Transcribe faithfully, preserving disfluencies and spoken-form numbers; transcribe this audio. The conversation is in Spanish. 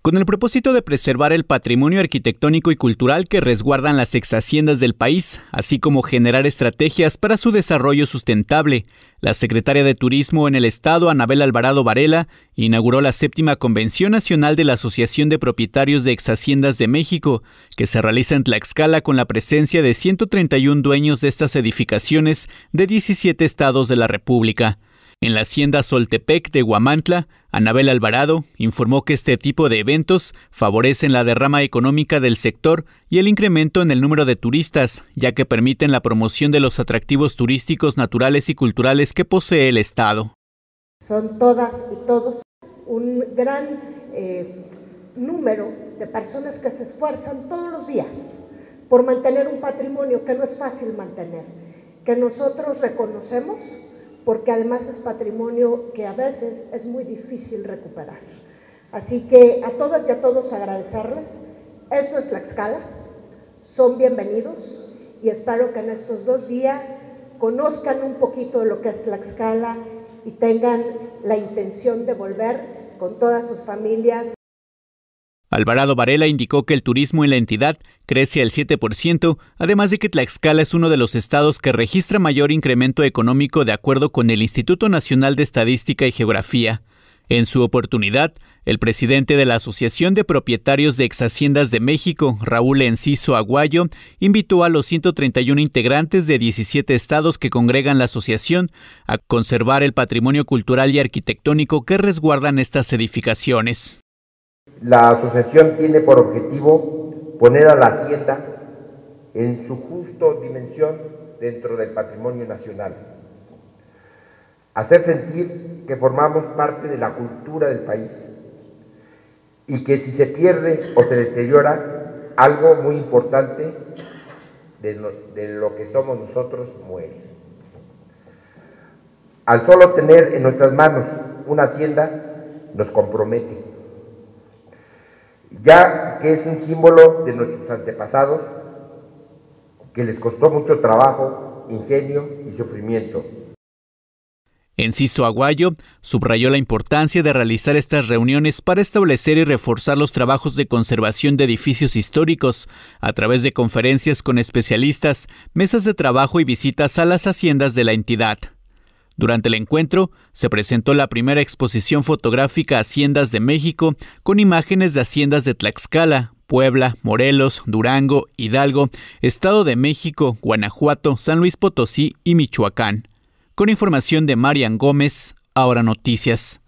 Con el propósito de preservar el patrimonio arquitectónico y cultural que resguardan las exhaciendas del país, así como generar estrategias para su desarrollo sustentable, la secretaria de Turismo en el Estado, Anabel Alvarado Varela, inauguró la séptima Convención Nacional de la Asociación de Propietarios de Exhaciendas de México, que se realiza en Tlaxcala con la presencia de ciento treinta y uno dueños de estas edificaciones de diecisiete estados de la República. En la hacienda Soltepec de Huamantla, Anabel Alvarado informó que este tipo de eventos favorecen la derrama económica del sector y el incremento en el número de turistas, ya que permiten la promoción de los atractivos turísticos naturales y culturales que posee el Estado. Son todas y todos un gran eh, número de personas que se esfuerzan todos los días por mantener un patrimonio que no es fácil mantener, que nosotros reconocemos, porque además es patrimonio que a veces es muy difícil recuperar. Así que a todas y a todos agradecerles. Esto es Tlaxcala, son bienvenidos y espero que en estos dos días conozcan un poquito de lo que es Tlaxcala y tengan la intención de volver con todas sus familias. Alvarado Varela indicó que el turismo en la entidad crece al siete por ciento, además de que Tlaxcala es uno de los estados que registra mayor incremento económico de acuerdo con el Instituto Nacional de Estadística y Geografía. En su oportunidad, el presidente de la Asociación de Propietarios de Exhaciendas de México, Raúl Enciso Aguayo, invitó a los ciento treinta y uno integrantes de diecisiete estados que congregan la asociación a conservar el patrimonio cultural y arquitectónico que resguardan estas edificaciones. La asociación tiene por objetivo poner a la hacienda en su justa dimensión dentro del patrimonio nacional, hacer sentir que formamos parte de la cultura del país y que si se pierde o se deteriora algo muy importante de lo, de lo que somos nosotros muere. Al solo tener en nuestras manos una hacienda nos compromete, ya que es un símbolo de nuestros antepasados que les costó mucho trabajo, ingenio y sufrimiento. Enciso Aguayo subrayó la importancia de realizar estas reuniones para establecer y reforzar los trabajos de conservación de edificios históricos a través de conferencias con especialistas, mesas de trabajo y visitas a las haciendas de la entidad. Durante el encuentro, se presentó la primera exposición fotográfica Haciendas de México con imágenes de haciendas de Tlaxcala, Puebla, Morelos, Durango, Hidalgo, Estado de México, Guanajuato, San Luis Potosí y Michoacán. Con información de Marian Gómez, Ahora Noticias.